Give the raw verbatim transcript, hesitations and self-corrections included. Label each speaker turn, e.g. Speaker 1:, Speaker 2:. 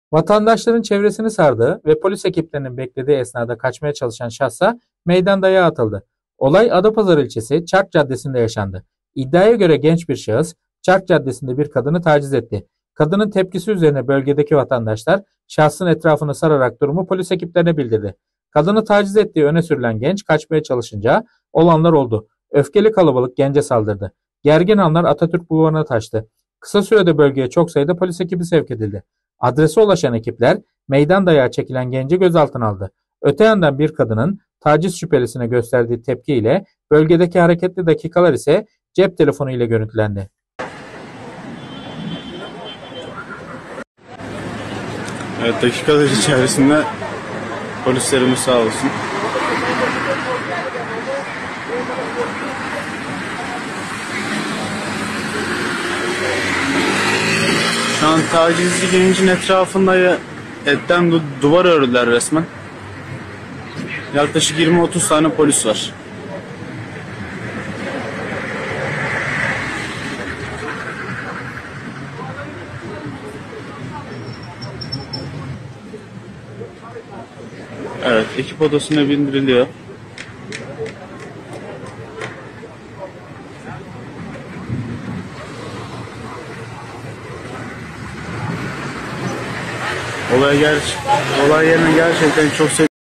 Speaker 1: Vatandaşların çevresini sardığı ve polis ekiplerinin beklediği esnada kaçmaya çalışan şahsa meydan dayağı atıldı. Olay Adapazarı ilçesi Çark Caddesi'nde yaşandı. İddiaya göre genç bir şahıs Çark Caddesi'nde bir kadını taciz etti. Kadının tepkisi üzerine bölgedeki vatandaşlar şahsın etrafını sararak durumu polis ekiplerine bildirdi. Kadını taciz ettiği öne sürülen genç kaçmaya çalışınca olanlar oldu. Öfkeli kalabalık gence saldırdı. Gergin anlar Atatürk Bulvarı'na taştı. Kısa sürede bölgeye çok sayıda polis ekibi sevk edildi. Adrese ulaşan ekipler meydan dayağı çekilen genci gözaltına aldı. Öte yandan bir kadının taciz şüphelisine gösterdiği tepkiyle bölgedeki hareketli dakikalar ise cep telefonu ile görüntülendi.
Speaker 2: Evet, dakikalar içerisinde polislerimiz sağ olsun. Şu an tacizci gencin etrafında etten du duvar ördüler resmen. Yaklaşık yirmi otuz tane polis var. Evet, ekip odasına bindiriliyor. Olay ger olay yerine gerçekten çok